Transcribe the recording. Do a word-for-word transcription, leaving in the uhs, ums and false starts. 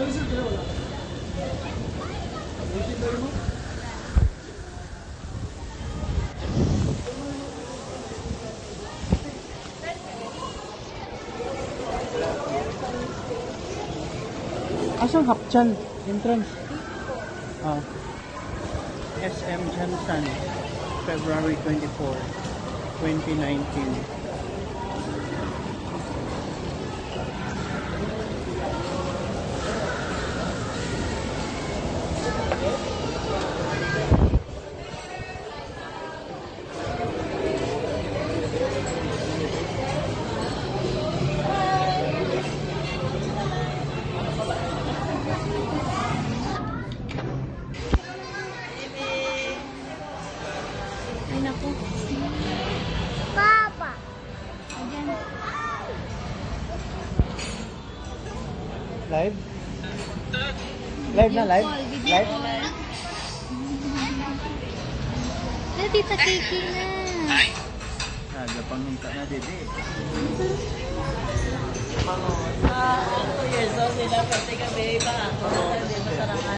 Asang Hapchan entrance? Ah. S M Jansan, February twenty-fourth, twenty nineteen. Ay, naku. Papa. Ayan. Live? Live na, live? Video Live? call. Na, Tita Kiki na. Aga pang hinta na, dede. Ah, two years old sila pati kami pa. Masarap.